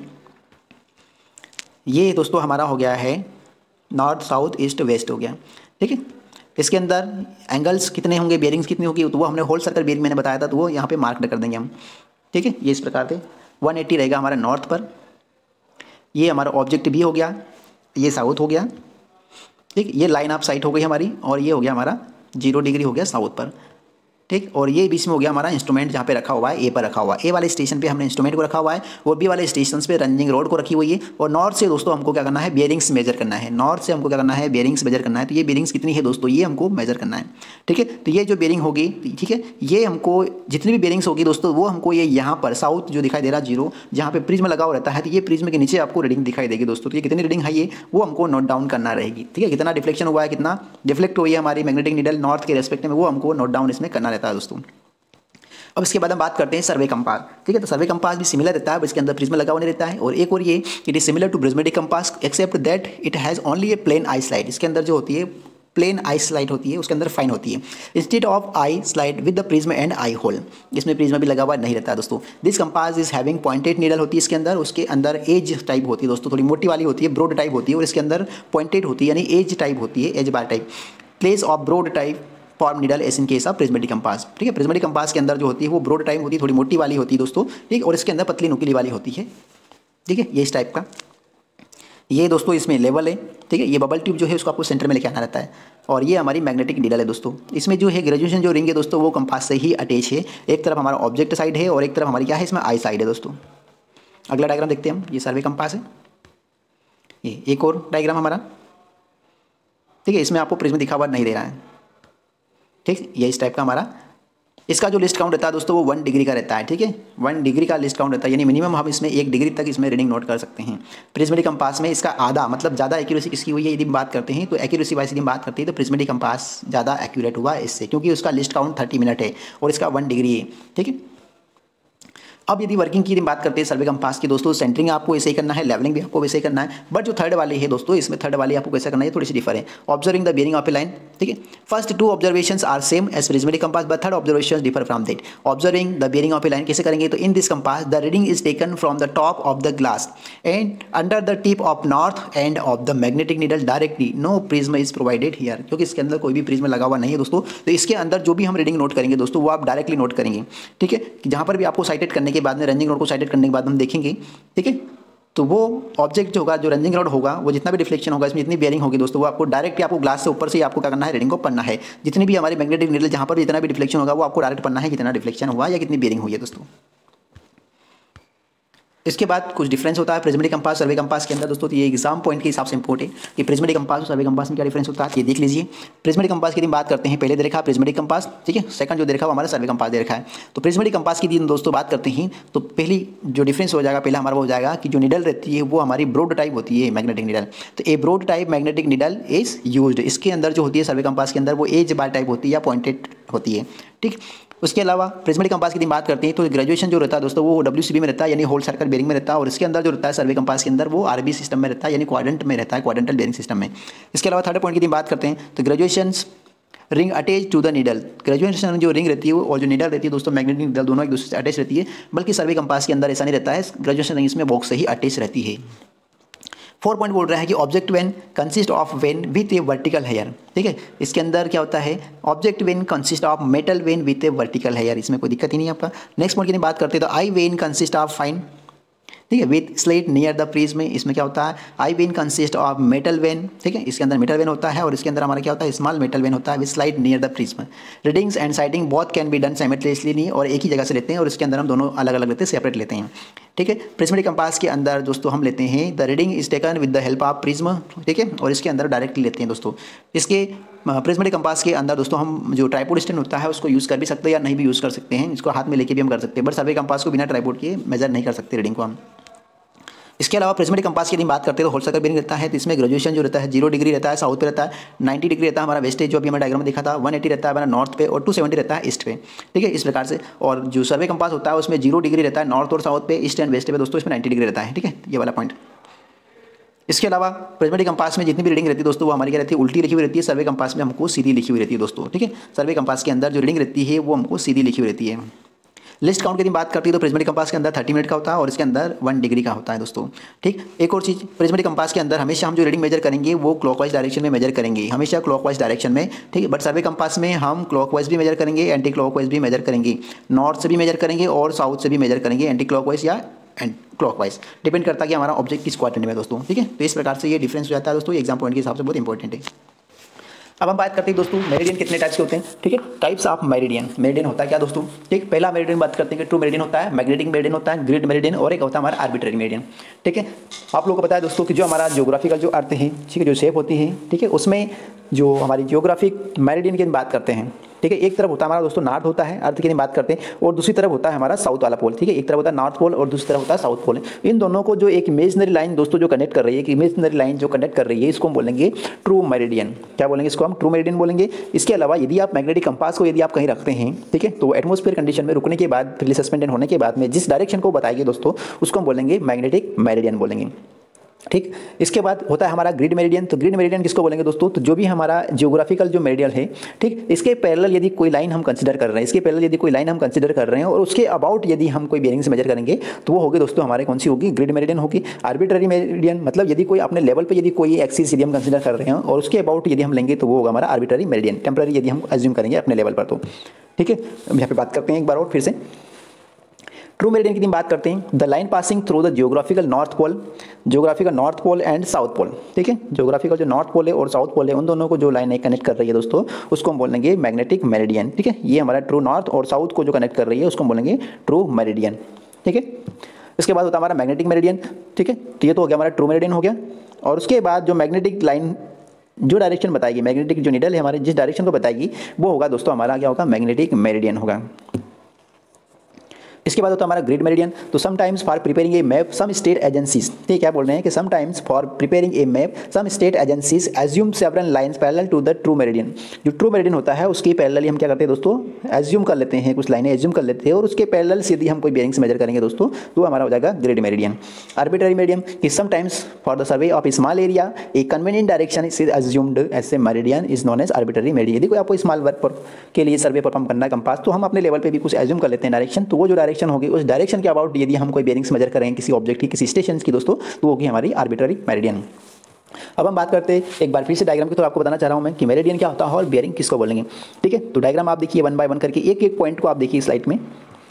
ये दोस्तों हमारा हो गया है नॉर्थ साउथ ईस्ट वेस्ट हो गया। ठीक है, इसके अंदर एंगल्स कितने होंगे, बेयरिंग्स कितनी होगी, तो वो हमने होल सर्कल बेयरिंग मैंने बताया था, तो वो यहाँ पे मार्क कर देंगे हम। ठीक है, ये इस प्रकार से एक सौ अस्सी रहेगा हमारा नॉर्थ पर, ये हमारा ऑब्जेक्ट भी हो गया, ये साउथ हो गया। ठीक, ये लाइन ऑफ साइट हो गई हमारी, और ये हो गया हमारा जीरो डिग्री हो गया साउथ पर। ठीक, और ये बीच में हो गया हमारा इंस्ट्रूमेंट जहाँ पे रखा हुआ है, ए पर रखा हुआ है, ए वाले स्टेशन पे हमने इंस्ट्रूमेंट को रखा हुआ है, और बी वाले स्टेशन पे रनिंग रोड को रखी हुई है। और नॉर्थ से दोस्तों हमको क्या करना है, बेयरिंग्स मेजर करना है, नॉर्थ से हमको क्या करना है, बेयरिंग्स मेजर करना है। तो ये बेयरिंग्स कितनी है दोस्तों, ये हमको मेजर करना है। ठीक है, तो ये जो बेयरिंग होगी, ठीक है, ये हमको जितनी भी बेयरिंग्स होगी दोस्तों, वो हमको ये यहाँ पर साउथ जो दिखाई दे रहा है जीरो, जहाँ पे प्रिज्म लगा हुआ रहता है, तो ये प्रिज्म के नीचे आपको रीडिंग दिखाई देगी दोस्तों। तो ये कितनी रीडिंग है, ये वो हमको नोट डाउन करना रहेगी। ठीक है, कितना डिफ्लेक्शन हुआ है, कितना डिफ्लेक्ट हुई है हमारी मैग्नेटिक नीडल नॉर्थ के रेस्पेक्ट में, वो हमको नोट डाउन इसमें करना रहता है दोस्तों। अब इसके बाद हम बात करते हैं सर्वे कंपास। ठीक है, तो सर्वे कंपास भी सिमिलर रहता है, इसके अंदर प्रिज्म लगा हुआ नहीं रहता है। और एक और ये, it is similar to prismatic compass except that it has only a plain eye slide. इसके अंदर जो होती है प्लेन आई स्लाइड होती है, उसके अंदर फाइन होती है, instead of eye slide with the prism and eye hole. इसमें प्रिज्म भी लगा हुआ नहीं रहता है दोस्तों। This compass is having pointed needle होती है इसके अंदर, उसके अंदर एज टाइप होती है दोस्तों, थोड़ी मोटी वाली होती है, ब्रॉड टाइप होती है, और इसके अंदर पॉइंटेड होती है, यानी एज टाइप होती है, edge bar type. Place of broad type form needle as in case of prismatic compass. ठीक है, प्रिज्मेटिक कंपास के अंदर जो होती है वो ब्रॉड टाइप होती है, थोड़ी मोटी वाली होती है दोस्तों। ठीक, और इसके अंदर पतली नुकीली वाली होती है। ठीक है, ये इस टाइप का, ये दोस्तों इसमें लेवल है। ठीक है, ये बबल ट्यूब जो है उसको आपको सेंटर में लेके आना रहता है, और ये हमारी मैग्नेटिक नीडल है दोस्तों। इसमें जो है ग्रेजुएशन जो रिंग है दोस्तों, वो कंपास से ही अटैच है। एक तरफ हमारा ऑब्जेक्ट साइड है, और एक तरफ हमारी क्या है, इसमें आई साइड है दोस्तों। अगला डायग्राम देखते हैं हम, ये सर्वे कंपास है। ये एक और डायग्राम हमारा, ठीक है, इसमें आपको प्रिज्म दिखा हुआ नहीं दे रहा है। ठीक, ये इस टाइप का हमारा, इसका जो लिस्ट काउंट रहता है दोस्तों वो वन डिग्री का रहता है। ठीक है, वन डिग्री का लिस्ट काउंट रहता है, यानी मिनिमम हम इसमें एक डिग्री तक इसमें रीडिंग नोट कर सकते हैं। प्रिज्मेटिक कंपास में इसका आधा, मतलब ज़्यादा एक्यूरेसी किसकी हुई है यदि हम बात करते हैं, तो एक्यूरेसी वाइज यदि हम बात करते हैं तो प्रिज्मेटिक कंपास ज़्यादा एक्यूरेट हुआ है इससे, क्योंकि उसका लिस्ट काउंट थर्टी मिनट है और इसका वन डिग्री है। ठीक है, अब यदि वर्किंग की बात करते हैं सर्वे कंपास की दोस्तों, सेंटरिंग आपको ऐसे ही करना है, लेवलिंग भी आपको वैसे ही करना है, बट जो थर्ड वाली है दोस्तों, इसमें थर्ड वाली आपको कैसे करना है थोड़ी सी डिफर है। Observing the bearing of a line. ठीक है, first two observations are same as prismatic compass, but third observation differ from that. Observing the bearing of a line कैसे करेंगे, तो in this compass the reading is taken from the top of the glass and under the tip of north end of the magnetic needle directly, no prism is provided here, क्योंकि इसके अंदर कोई भी prism लगा हुआ नहीं है दोस्तों। तो इसके अंदर जो भी हम रीडिंग नोट करेंगे दोस्तों, वो आप डायरेक्टली नोट करेंगे। ठीक है, जहाँ पर भी आपको साइटेड करने के बाद में रनिंग नोट को साइटेड करने के बाद हम देखेंगे। ठीक है, तो वो ऑब्जेक्ट जो होगा, जो रनिंग रॉड होगा, वो जितना भी डिफ्लेक्शन होगा, इसमें जितनी बेयरिंग होगी दोस्तों, वो आपको डायरेक्ट आपको ग्लास से ऊपर से ही आपको क्या करना है, रीडिंग को पढ़ना है। जितनी भी हमारी मैग्नेटिक नीडल जहाँ पर भी जितना भी डिफ्लेक्शन होगा, वो आपको डायरेक्ट पढ़ना है, कितना डिफ्लेक्शन हुआ या कितनी बेयरिंग हुई है दोस्तों। इसके बाद कुछ डिफरेंस होता है प्रिज्मेटिक कंपास सर्वे कंपास के अंदर दोस्तों। तो ये एग्जाम पॉइंट के हिसाब से इंपॉर्टेंट है कि प्रिज्मेटिक कंपास और सर्वे कंपास में क्या डिफरेंस होता है, ये देख लीजिए। प्रिज्मेटिक कंपास की बात करते हैं, पहले दे रखा है प्रिज्मेटिक कंपास, ठीक है, सेकंड जो दे रखा है हमारा सर्वे कंपास दे रखा है। तो प्रिज्मेटिक कंपास की दोस्तों बात करते हैं, तो पहली जो डिफरेंस हो जाएगा, पहला हमारा वो हो जाएगा कि जो नीडल रहती है वो हमारी ब्रॉड टाइप होती है मैग्नेटिक नीडल। तो a broad type magnetic needle is used. इसके अंदर जो होती है सर्वे कंपास के अंदर वो एज बार टाइप होती है या पॉइंटेड होती है। ठीक, उसके अलावा प्रिज्मेटिक कंपास की बात करते हैं तो ग्रेजुएशन जो रहता है दोस्तों, वो डब्ल्यू सी बी में रहता है, यानी होल सर्कल बेयरिंग में रहता है। और इसके अंदर जो रहता है सर्वे कंपास के अंदर वो आर बी सिस्टम में रहता है, यानी क्वाड्रेंट में रहता है, क्वाड्रेंटल बेयरिंग सिस्टम में। इसके अलावा थर्ड पॉइंट की बात करते हैं तो graduation ring attach to the needle. Graduation जो रिंग रहती है और जो नीडल रहती है दोस्तों, मैग्नेटिक नीडल दोनों एक दूसरे से अटैच रहती है, बल्कि सर्वे कंपास के अंदर ऐसा नहीं रहता है। ग्रेजुएशन रिंग इसमें बॉक्स से ही अटैच रहती है। फोर पॉइंट बोल रहा है कि object vane consist of vane with a vertical hair. ठीक है, इसके अंदर क्या होता है, object vane consist of metal vane with a vertical hair, इसमें कोई दिक्कत ही नहीं है आपका। नेक्स्ट पॉइंट की बात करते हैं तो eye vane consist of fine, ठीक है, with slit near the prism में। इसमें क्या होता है, eye vane consist of metal vane, ठीक है, इसके अंदर मेटल वेन होता है और इसके अंदर हमारा क्या होता है, स्मॉल मेटल वेन होता है with slide near the prism. Readings and sighting both can be done simultaneously, नहीं और एक ही जगह से लेते हैं, और इसके अंदर हम दोनों अलग अलग लेते हैं, सेपरेट लेते हैं। ठीक है, प्रिज्मेटिक कंपास के अंदर दोस्तों हम लेते हैं the reading is taken with the help of prism, ठीक है, और इसके अंदर डायरेक्टली लेते हैं दोस्तों। इसके प्रिज्मेटिक कंपास के अंदर दोस्तों हम जो ट्राइपॉड स्टैंड होता है उसको यूज़ कर भी सकते हैं या नहीं भी यूज़ कर सकते हैं, इसको हाथ में लेके भी हम कर सकते हैं, बट सर्वे कंपास को बिना ट्राइपॉड के मेजर नहीं कर सकते रीडिंग को हम। इसके अलावा प्रिज्मेटिक कंपास की यदि बात करते हैं तो होल सर्कल बेरिंग रहता है, तो इसमें ग्रेजुएशन जो रहता है जीरो डिग्री रहता है, साउथ पे रहता है नाइन्टी डिग्री रहता है हमारा वेस्टेज, जो अभी हमारे डायग्राम में देखा था वन एटी रहता है हमारा नॉर्थ पे, और टू सेवेंटी रहता है ईस्ट पे। ठीक है, इस प्रकार से। और जो सर्वे कंपास होता है उसमें जीरो डिग्री रहता है नॉर्थ और साउथ पे, ईस्ट एंड वेस्ट पे दोस्तों इसमें नाइन्टी डिग्री रहता है। ठीक है, ये वाला पॉइंट। इसके अलावा प्रिज्मेटिक कंपास में जितनी भी रीडिंग रहती है दोस्तों वो हमारी क्या रहती है, उल्टी लिखी हुई रहती है। सर्वे कंपास में हमको सीधी लिखी हुई रहती है दोस्तों। ठीक है, सर्वे कंपास के अंदर जो रीडिंग रहती है वो हमको सीधी लिखी हुई रहती है। लिस्ट काउंट की यदि बात करती है तो प्रिज्मेटिक कंपास के अंदर थर्टी मिनट का होता है और इसके अंदर वन डिग्री का होता है दोस्तों। ठीक, एक और चीज़, प्रिज्मेटिक कंपास के अंदर हमेशा हम जो रीडिंग मेजर करेंगे वो क्लॉकवाइज डायरेक्शन में मेजर करेंगे, हमेशा क्लॉकवाइज डायरेक्शन में। ठीक है, बट सर्वे कंपास में हम क्लॉकवाइज भी मेजर करेंगे, एंटी क्लॉकवाइज भी मेजर करेंगे, नॉर्थ से भी मेजर करेंगे और साउथ से भी मेजर करेंगे, एंटी क्लॉकवाइज या एंड क्लॉकवाइज, डिपेंड करता है कि हमारा ऑब्जेक्ट किस क्वाड्रेंट में है दोस्तों। ठीक है, तो इस प्रकार से ये डिफरेंस हो जाता है दोस्तों, एग्जाम पॉइंट के हिसाब से बहुत इंपॉर्टेंट है। अब हम बात करते हैं दोस्तों मेरिडियन कितने टाइप्स के होते हैं। ठीक है, टाइप्स ऑफ मेरिडियन। मेरिडियन होता है क्या दोस्तों, ठीक, पहला मेरिडियन बात करते हैं कि ट्रू मेरिडियन होता है, मैग्नेटिक मेरिडियन होता है, ग्रिड मेरिडियन, और एक होता है हमारा आर्बिट्ररी मेरिडियन। ठीक है, आप लोगों को पता है दोस्तों कि जो हमारा जियोग्राफिकल जो अर्थ है, ठीक है, जो शेप होती है, ठीक है, उसमें जो हमारी जियोग्राफिक मेरिडियन की बात करते हैं, ठीक है, एक तरफ होता है हमारा दोस्तों नॉर्थ होता है अर्थ की बात करते हैं, और दूसरी तरफ होता है हमारा साउथ वाला पोल। ठीक है, एक तरफ होता है नॉर्थ पोल और दूसरी तरफ होता है साउथ पोल। इन दोनों को जो एक इमेजनरी लाइन दोस्तों जो कनेक्ट कर रही है, एक इमेजनरी लाइन जो कनेक्ट कर रही है, इसको हम बोलेंगे ट्रू मेरिडियन। क्या बोलेंगे इसको हम, ट्रू मेरिडियन बोलेंगे। इसके अलावा यदि आप मैग्नेटिक कंपास को यदि आप कहीं रखते हैं, ठीक है, तो एटमॉस्फेयर कंडीशन में रुकने के बाद, फिर सस्पेंडेड होने के बाद में जिस डायरेक्शन को बताएंगे दोस्तों उसको हम बोलेंगे मैग्नेटिक मेरिडियन बोलेंगे। ठीक, इसके बाद होता है हमारा ग्रिड मेरिडियन। तो ग्रिड मेरिडियन किसको बोलेंगे दोस्तों, तो जो भी हमारा जियोग्राफिकल जो मेरिडियन है, ठीक, इसके पैरेलल यदि कोई लाइन हम कंसीडर कर रहे हैं, इसके पैरेलल यदि कोई लाइन हम कंसीडर कर रहे हैं और उसके अबाउट यदि हम कोई बेरिंग से मेजर करेंगे तो वो होगी दोस्तों हमारे कौन सी होगी, ग्रिड मेरिडियन होगी। आर्बिट्ररी मेरिडियन मतलब यदि कोई अपने लेवल पर यदि कोई एक्सिस यदि हम कंसीडर कर रहे हैं और उसके अबाउट यदि हम लेंगे तो वो होगा हमारा आर्बिट्ररी मेरिडियन, टेम्पररी यदि हम एज्यूम करेंगे अपने लेवल पर तो। ठीक है, हम यहाँ पे बात करते हैं एक बार और फिर से ट्रू मेरिडियन की बात करते हैं। The line passing through the geographical north pole, geographical north pole and south pole. ठीक है, जियोग्राफिकल जो नॉर्थ पोल है और साउथ पोल है उन दोनों को जो लाइन कनेक्ट कर रही है दोस्तों उसको हम बोलेंगे मैग्नेटिक मेरिडियन। ठीक है, ये हमारा ट्रू नॉर्थ और साउथ को जो कनेक्ट कर रही है उसको हम बोलेंगे ट्रू मेरिडियन। ठीक है, इसके बाद होता है हमारा मैग्नेटिक मेरिडियन। ठीक है, तो ये तो हो गया हमारा ट्रू मेरिडियन हो गया। और उसके बाद जो मैग्नेटिक लाइन जो डायरेक्शन बताएगी, मैग्नेटिक जो नीडल है हमारे जिस डायरेक्शन को बताएगी वो होगा दोस्तों हमारा क्या होगा, मैग्नेटिक मेरिडियन होगा। इसके बाद होता है हमारा ग्रिड मेरिडियन। तो sometimes for preparing a map some state agencies, ठीक, क्या बोल रहे हैं कि sometimes for preparing a map some state agencies assume several lines parallel to the true meridian. जो ट्रू मेरिडियन होता है उसकी पैरेलली हम क्या करते हैं दोस्तों, एज्यूम कर लेते हैं, कुछ लाइनें एज्यूम कर लेते हैं और उसके पैरेलल से यदि हम कोई बेरिंग से मेजर करेंगे दोस्तों तो हमारा हो जाएगा ग्रिड मेरिडियन। आर्बिट्ररी मेरिडियन कि sometimes for the survey of small area a convenient direction is assumed as a meridian is known as arbitrary meridian. यदि कोई आपको स्मॉल वर्क के लिए सर्वे परफॉर्म करना है कंपास, तो हम अपने लेवल पे भी कुछ एज्यूम कर लेते हैं डायरेक्शन, तो वो जो डायरेक्शन होगी उस डायरेक्शन के अबाउट यदि हम कोई बेरिंग्स मेजर करें किसी ऑब्जेक्ट की, किसी स्टेशन की दोस्तों, तो होगी हमारी आर्बिट्ररी मेरिडियन। अब हम बात करते हैं एक बार फिर से डायग्राम की, तो आपको बताना चाह रहा हूं मैं कि मेरिडियन क्या होता है और बेरिंग किसको बोलेंगे। ठीक है, तो डायग्राम आप देखिए वन बाय वन करके, एक एक पॉइंट को आप देखिए स्लाइड में।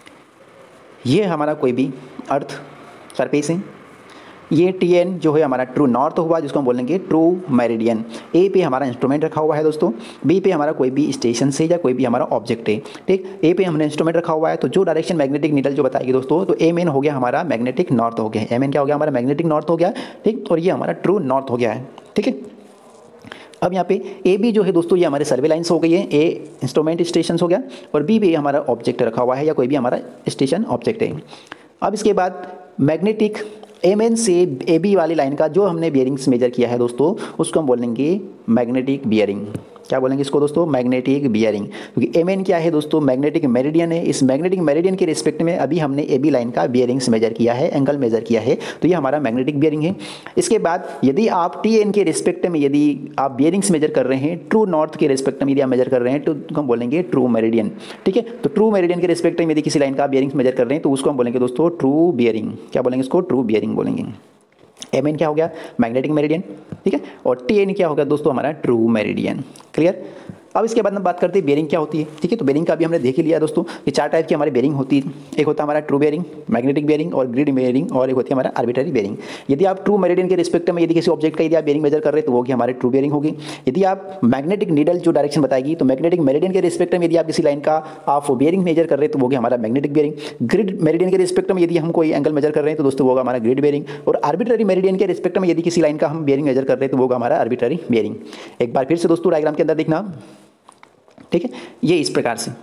ये हमारा कोई भी अर्थ सरफेस है, ये टी एन जो है हमारा ट्रू नॉर्थ हुआ जिसको हम बोलेंगे ट्रू मेरिडियन। ए पे हमारा इंस्ट्रूमेंट रखा हुआ है दोस्तों, बी पे हमारा कोई भी स्टेशन से या कोई भी हमारा ऑब्जेक्ट है। ठीक, ए पे हमने इंस्ट्रूमेंट रखा हुआ है, तो जो डायरेक्शन मैग्नेटिक नीडल जो बताएगी दोस्तों, तो एम एन हो गया हमारा मैग्नेटिक नॉर्थ हो गया, एम एन क्या हो गया हमारा मैग्नेटिक नॉर्थ हो गया। ठीक, और ये हमारा ट्रू नॉर्थ हो गया है। ठीक है, अब यहाँ पे ए बी जो है दोस्तों ये हमारे सर्वे लाइन्स हो गई है, ए इंस्ट्रूमेंट स्टेशन हो गया और बी पे हमारा ऑब्जेक्ट रखा हुआ है या कोई भी हमारा स्टेशन ऑब्जेक्ट है। अब इसके बाद मैग्नेटिक एम एन से ए बी वाली लाइन का जो हमने बियरिंग्स मेजर किया है दोस्तों उसको हम बोलेंगे मैग्नेटिक बियरिंग। क्या बोलेंगे इसको दोस्तों, मैग्नेटिक बियरिंग, क्योंकि एम एन क्या है दोस्तों, मैग्नेटिक मेरिडियन है। इस मैग्नेटिक मेरिडियन के रिस्पेक्ट में अभी हमने ए बी लाइन का बियरिंग्स मेजर किया है, एंगल मेजर किया है, तो ये हमारा मैग्नेटिक बियरिंग है। इसके बाद यदि आप टी एन के रिस्पेक्ट में यदि आप बियरिंग्स मेजर कर रहे हैं, ट्रू नॉर्थ के रिस्पेक्ट में यदि आप मेजर कर रहे हैं तो हम बोलेंगे ट्रू मेरिडियन। ठीक है, तो ट्रू मेरिडियन के रिस्पेक्ट में यदि किसी लाइन का बियरिंग्स मेजर कर रहे हैं तो उसको हम बोलेंगे दोस्तों ट्रू बियरिंग। क्या बोलेंगे इसको, ट्रू बियरिंग बोलेंगे। एम एन क्या हो गया, मैग्नेटिक मेरिडियन। ठीक है, और टी एन क्या हो गया दोस्तों हमारा ट्रू मेरिडियन। क्लियर। अब इसके बाद हम बात करते हैं बेरिंग क्या होती है। ठीक है, तो बेरिंग का भी हमने देख ही लिया दोस्तों कि चार टाइप की हमारी बेरिंग होती है। एक होता है हमारा ट्रू बेरिंग, मैग्नेटिक बेरिंग और ग्रिड बेरिंग, और एक होती है हमारा आर्बिट्ररी बेरिंग। यदि आप ट्रू मेरिडियन के रिस्पेक्ट में यदि किसी ऑब्जेक्ट का यदि आप बेरिंग मेजर कर रहे हैं तो वो होगी हमारे ट्रू बेरिंग होगी। यदि आप मैग्नेटिक नीडल जो डायरेक्शन बताएगी तो मैग्नेटिक मेरिडियन के रिस्पेक्ट में यदि आप किसी लाइन का आप बेरिंग मेजर कर रहे हैं तो वो होगी हमारा मैग्नेटिक बेरिंग। ग्रिड मेरिडियन के रिस्पेक्ट में यदि हम कोई एंगल मेजर कर रहे हैं तो दोस्तों वो होगा हमारा ग्रिड बेरिंग। और आर्बिट्ररी मेरिडियन के रिस्पेक्ट में यदि किसी लाइन का हम बेरिंग मेजर कर रहे हैं तो वो होगा हमारा आर्बिट्ररी बेरिंग। एक बार फिर से दोस्तों डायग्राम के अंदर देखना। ठीक है, ये इस प्रकार से,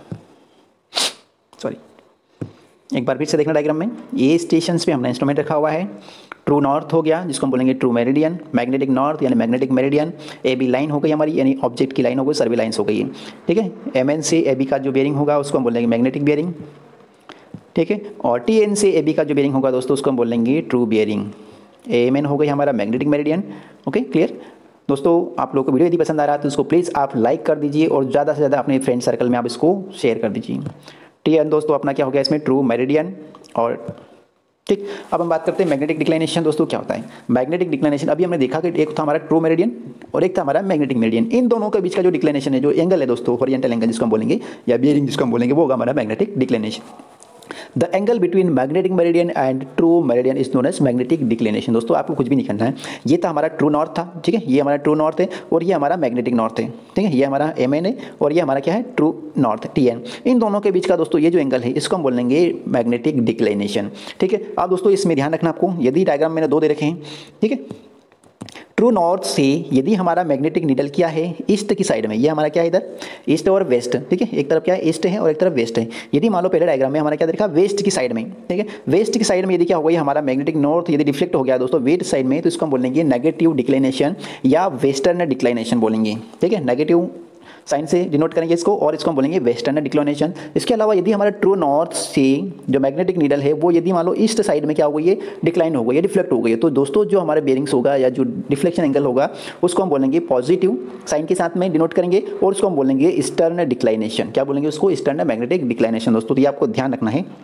सॉरी एक बार फिर से देखना डायग्राम में, ये स्टेशंस पे हमने इंस्ट्रूमेंट रखा हुआ है, ट्रू नॉर्थ हो गया जिसको हम बोलेंगे ट्रू मेरिडियन, मैग्नेटिक नॉर्थ यानी magnetic meridian, A B line हो गई हमारी यानी ऑब्जेक्ट की लाइन हो गई, सर्वे लाइन्स हो गई है, ठीक है। एम एन से ए बी का जो बेरिंग होगा उसको हम बोलेंगे मैग्नेटिक बेरिंग, ठीक है। और टी एन से ए बी का जो बेरिंग होगा दोस्तों उसको हम बोलेंगे true bearing. A M N हो गई हमारा मैग्नेटिक मेरिडियन। ओके, क्लियर दोस्तों। आप लोगों को वीडियो यदि पसंद आ रहा है तो इसको प्लीज़ आप लाइक कर दीजिए और ज़्यादा से ज़्यादा अपने फ्रेंड सर्कल में आप इसको शेयर कर दीजिए। टी एन दोस्तों अपना क्या हो गया इसमें ट्रू मेरिडियन। और ठीक, अब हम बात करते हैं मैग्नेटिक डिक्लाइनेशन। दोस्तों क्या होता है मैग्नेटिक डिक्लाइनेशन? अभी हमने देखा कि एक था हमारा ट्रू मेरिडियन और एक था हमारा मैग्नेटिक मेरिडियन। इन दोनों के बीच का जो डिक्लाइनेशन है, जो एंगल है दोस्तों, हॉरिजॉन्टल एंगल जिसको हम बोलेंगे या बेरिंग जिसको हम बोलेंगे, वो होगा हमारा magnetic declination. The angle between magnetic meridian and true meridian is known as magnetic declination. दोस्तों आपको कुछ भी नहीं करना है, ये था हमारा ट्रू नॉर्थ था, ठीक है, ये हमारा ट्रू नॉर्थ है और ये हमारा मैग्नेटिक नॉर्थ है, ठीक है, ये हमारा एम एन है और ये हमारा क्या है ट्रू नॉर्थ टी एन। इन दोनों के बीच का दोस्तों ये जो एंगल है इसको हम बोलेंगे मैग्नेटिक डिक्लिनेशन, ठीक है। अब दोस्तों इसमें ध्यान रखना आपको, यदि डायग्राम मैंने दो दे रखे हैं, ठीक है, ट्रू नॉर्थ से यदि हमारा मैग्नेटिक नीडल क्या है ईस्ट की साइड में, ये हमारा क्या है इधर ईस्ट और वेस्ट, ठीक है, एक तरफ क्या है ईस्ट है और एक तरफ वेस्ट है। यदि मान लो पहले डायग्राम में हमारा क्या देखा वेस्ट की साइड में, ठीक है, वेस्ट की साइड में यदि क्या हो गया हमारा मैग्नेटिक नॉर्थ यदि डिफ्लेक्ट हो गया दोस्तों वेस्ट साइड में, तो इसको हम बोलेंगे नेगेटिव डिक्लिनेशन या वेस्टर्न डिक्लिनेशन बोलेंगे, ठीक है, नेगेटिव साइन से डिनोट करेंगे इसको और इसको हम बोलेंगे वेस्टर्न डिक्लिनेशन। इसके अलावा यदि हमारा ट्रू नॉर्थ से जो मैग्नेटिक नीडल है वो यदि मान लो ईस्ट साइड में क्या हो गई है डिक्लाइन हो गई है, डिफ्लेक्ट हो गई है, तो दोस्तों जो हमारे बेरिंग्स होगा या जो डिफ्लेक्शन एंगल होगा उसको हम बोलेंगे पॉजिटिव साइन के साथ में डिनोट करेंगे और उसको हम बोलेंगे ईस्टर्न डिक्लाइनेशन। क्या बोलेंगे उसको? Eastern magnetic declination. दोस्तों तो ये आपको ध्यान रखना है।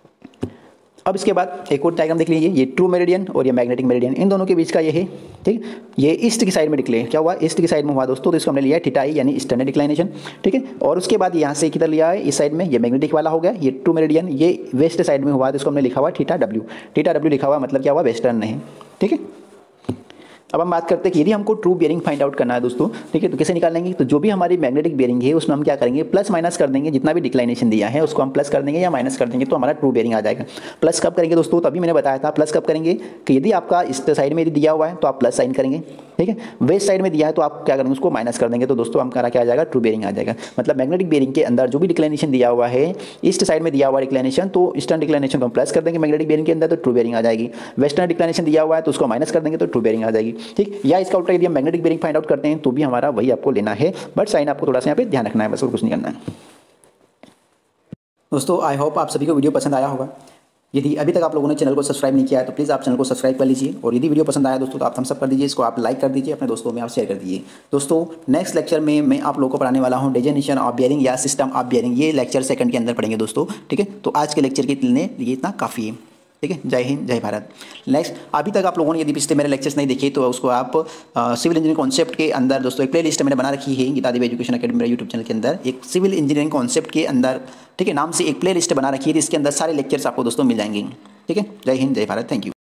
अब इसके बाद एक और डायग्राम देख लीजिए, ये ट्रू मेरिडियन और ये मैग्नेटिक मेरिडियन, इन दोनों के बीच का ये है, ठीक, ये ईस्ट की साइड में डिक्लेयर क्या हुआ, ईस्ट की साइड में हुआ दोस्तों, तो इसको हमने लिया है थीटा आई यानी ईस्टर्न डिक्लाइनेशन, ठीक है। और उसके बाद यहाँ से किधर लिया है इस साइड में, ये मैग्नेटिक वाला हो गया, ये ट्रू मेरिडियन, ये वेस्ट साइड में हुआ तो इसको हमने लिखा हुआ थीटा डब्ल्यू, थीटा डब्ल्यू लिखा हुआ मतलब क्या हुआ वेस्टर्न है, ठीक है। अब हम बात करते हैं कि यदि हमको ट्रू बेरिंग फाइंड आउट करना है दोस्तों, ठीक है, तो कैसे निकालेंगे? तो जो भी हमारी मैग्नेटिक बेरिंग है उसमें हम क्या करेंगे प्लस माइनस कर देंगे, जितना भी डिक्लाइनेशन दिया है उसको हम प्लस कर देंगे या माइनस कर देंगे तो हमारा ट्रू बेरिंग आ जाएगा। प्लस कब करेंगे दोस्तों? तभी मैंने बताया था प्लस कब करेंगे कि यदि आपका इस साइड में यदि दिया हुआ है तो आप प्लस साइन करेंगे, ठीक है, वेस्ट साइड में दिया है तो आप क्या करेंगे उसको माइनस कर देंगे, तो दोस्तों हमारा क्या आ जाएगा ट्रू बेरिंग आ जाएगा। मतलब मैग्नेटिक बेरिंग के अंदर जो भी डिक्लाइनेशन दिया हुआ है ईस्ट साइड में दिया हुआ डिक्लाइनेशन, तो ईस्टर्न डिक्लाइनेशन को हम प्लस कर देंगे मैग्नेटिक बेरिंग के अंदर तो ट्रू बेरिंग आ जाएगी। वेस्टर्न डिक्लाइनेशन दिया हुआ है तो उसको माइनस कर देंगे तो ट्रू बेरिंग आ जाएगी, ठीक। या इसका उल्टा यदि हम मैग्नेटिक बेरिंग फाइंड आउट करते हैं तो भी हमारा वही आपको लेना है, बट साइन आपको थोड़ा सा यहाँ पे ध्यान रखना है, बस और कुछ नहीं करना है। दोस्तों आई होप आप सभी को वीडियो पसंद आया होगा। यदि अभी तक आप लोगों ने चैनल को सब्सक्राइब नहीं किया है तो प्लीज़ आप चैनल को सब्सक्राइब कर लीजिए और यदि वीडियो पसंद आया दोस्तों तो आप थम्स अप कर दीजिए, इसको आप लाइक कर दीजिए, अपने दोस्तों में आप शेयर कर दीजिए। दोस्तों नेक्स्ट लेक्चर में मैं आप लोगों को पढ़ाने वाला हूँ डेफिनेशन ऑफ बेरिंग या सिस्टम ऑफ बेरिंग, ये लेक्चर सेकंड के अंदर पढ़ेंगे दोस्तों, ठीक है। तो आज के लेक्चर के लिए ये इतना काफ़ी है, ठीक है। जय हिंद जय भारत। नेक्स्ट, अभी तक आप लोगों ने यदि पिछले मेरे लेक्चर्स नहीं देखे तो उसको आप सिविल इंजीनियरिंग कॉन्सेप्ट के अंदर दोस्तों एक प्लेलिस्ट मैंने बना रखी है गीता देवी एजुकेशन अकेडमी मेरे यूट्यूब चैनल के अंदर, एक सिविल इंजीनियरिंग कॉन्सेप्ट के अंदर, ठीक है, नाम से एक प्लेलिस्ट बना रखी है, इसके अंदर सारे लेक्चर्स आपको दोस्तों मिल जाएंगे, ठीक है। जय हिंद जय भारत, थैंक यू।